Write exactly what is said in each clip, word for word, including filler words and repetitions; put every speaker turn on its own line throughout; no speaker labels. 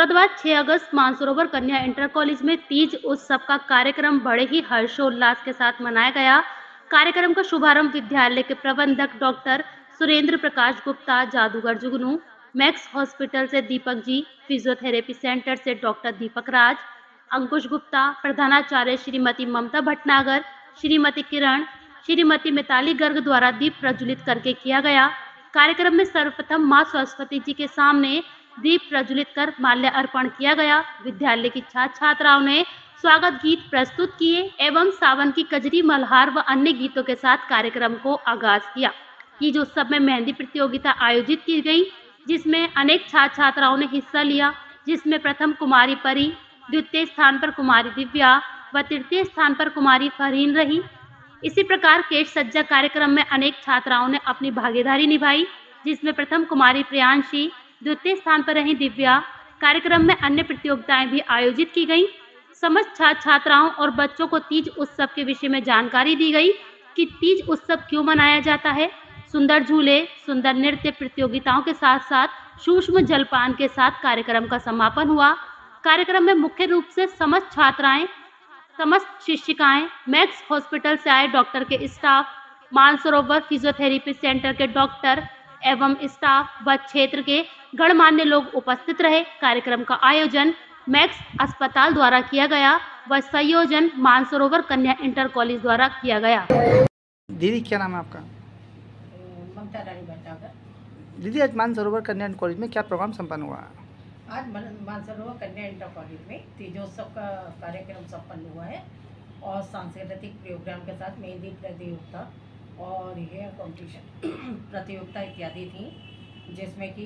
मुरादाबाद छह अगस्त मानसरोवर कन्या inter college में तीज उत्सव का कार्यक्रम बड़े ही हर्षोल्लास के साथ मनाया गया। कार्यक्रम का शुभारंभ विद्यालय के प्रबंधक डॉक्टर सुरेंद्र प्रकाश गुप्ता, जादूगर जुगनू, मैक्स हॉस्पिटल से दीपक जी, फिजियोथेरेपी सेंटर से डॉक्टर दीपक राज, अंकुश गुप्ता, प्रधानाचार्य श्रीमती ममता भटनागर, श्रीमती किरण, श्रीमती मिताली गर्ग द्वारा दीप प्रज्वलित करके किया गया। कार्यक्रम में सर्वप्रथम मां सरस्वती जी के सामने दीप प्रज्वलित कर माल्य अर्पण किया गया। विद्यालय की छात्र छात्राओं ने स्वागत गीत प्रस्तुत किए एवं सावन की कजरी, मल्हार व अन्य गीतों के साथ कार्यक्रम को आगाज किया। तीज उत्सव में मेहंदी प्रतियोगिता आयोजित की गई, जिसमें अनेक छात्र छात्राओं ने हिस्सा लिया, जिसमें प्रथम कुमारी परी, द्वितीय स्थान पर कुमारी दिव्या व तृतीय स्थान पर कुमारी फरहीन रही। इसी प्रकार केश सज्जा कार्यक्रम में अनेक छात्राओं ने अपनी भागीदारी निभाई, जिसमें प्रथम कुमारी प्रियांशी, द्वितीय स्थान पर रही दिव्या। कार्यक्रम में अन्य प्रतियोगिताएं भी आयोजित की गईं। समस्त छात्र छात्राओं और बच्चों को तीज उत्सव के विषय में जानकारी दी गई कि तीज उत्सव क्यों मनाया जाता है। सुंदर झूले, सुंदर नृत्य प्रतियोगिताओं के साथ साथ सूक्ष्म जलपान के साथ कार्यक्रम का समापन हुआ। कार्यक्रम में मुख्य रूप से समस्त छात्राएं, समस्त शिक्षिकाएं, मैक्स हॉस्पिटल से आए डॉक्टर के स्टाफ, मानसरोवर फिजियोथेरेपी सेंटर के डॉक्टर एवं स्टाफ व क्षेत्र के गणमान्य लोग उपस्थित रहे। कार्यक्रम का आयोजन मैक्स अस्पताल द्वारा किया गया व संयोजन मानसरोवर कन्या इंटर कॉलेज द्वारा किया गया।
दीदी, क्या नाम है आपका?
ममता रानी भटनागर।
दीदी, आज मानसरोवर कन्या इंटर कॉलेज में क्या प्रोग्राम संपन्न हुआ?
आज मानसरोवर कन्या इंटर कॉलेज में तीजोत्सव का कार्यक्रम संपन्न हुआ है और सांस्कृतिक प्रोग्राम के साथ मेहंदी प्रतियोगिता और हेयर कॉम्पिटिशन प्रतियोगिता इत्यादि थी, जिसमें कि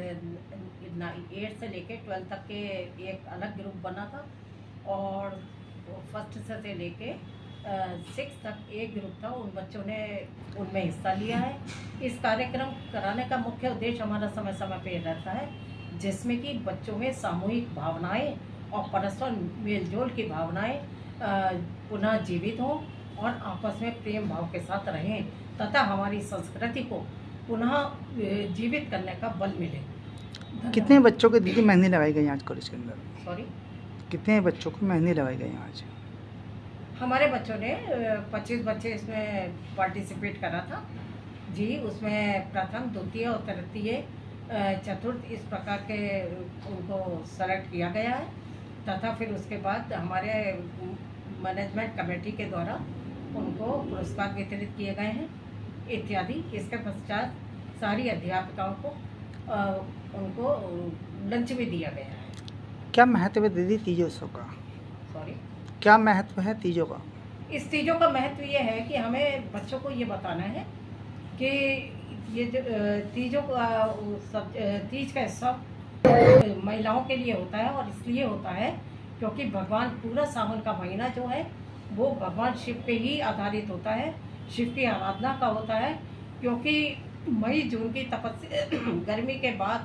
एट से लेके ट्वेल्थ तक के एक अलग ग्रुप बना था और फर्स्ट से से लेके सिक्स तक एक ग्रुप था। उन बच्चों ने उनमें हिस्सा लिया है। इस कार्यक्रम कराने का मुख्य उद्देश्य हमारा समय समय पे रहता है, जिसमें कि बच्चों में सामूहिक भावनाएं और परस्पर मेलजोल की भावनाएं पुनः जीवित हों और आपस में प्रेम भाव के साथ रहें तथा हमारी संस्कृति को पुनः जीवित करने का बल मिले।
कितने बच्चों को दीदी मेहंदी लगाई गई आज कॉलेज के अंदर?
सॉरी,
कितने बच्चों को मेहंदी लगाई गई आज?
हमारे बच्चों ने पच्चीस बच्चे इसमें पार्टिसिपेट करा था जी। उसमें प्रथम, द्वितीय और तृतीय, चतुर्थ इस प्रकार के उनको सेलेक्ट किया गया है तथा फिर उसके बाद हमारे मैनेजमेंट कमेटी के द्वारा उनको पुरस्कार वितरित किए गए हैं इत्यादि। इसके पश्चात सारी अध्यापिकाओं को आ, उनको लंच भी दिया गया है।
क्या महत्व है दीदी तीजोत्सव का?
सॉरी,
क्या महत्व है तीजों का?
इस तीजों का महत्व ये है कि हमें बच्चों को ये बताना है कि ये जो तीजों का सब तीज का सब महिलाओं के लिए होता है और इसलिए होता है क्योंकि भगवान, पूरा सावन का महीना जो है वो भगवान शिव पे ही आधारित होता है, शिव की आराधना का होता है। क्योंकि मई जून की तपस्या गर्मी के बाद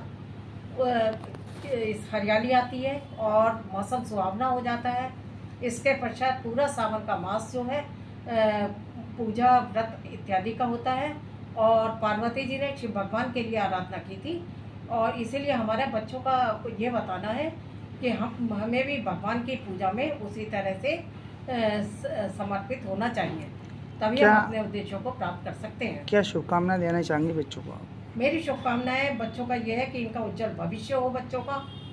इस हरियाली आती है और मौसम सुहावना हो जाता है। इसके पश्चात पूरा सावन का मास जो है पूजा, व्रत इत्यादि का होता है और पार्वती जी ने शिव भगवान के लिए आराधना की थी और इसीलिए हमारे बच्चों का ये बताना है कि हम हमें भी भगवान की पूजा में उसी तरह से समर्पित होना चाहिए, तभी हम अपने उद्देश्यों को प्राप्त कर सकते हैं।
क्या शुभकामना देना चाहेंगे बच्चों को?
मेरी शुभकामनाएं बच्चों का यह है कि इनका उज्जवल भविष्य हो बच्चों का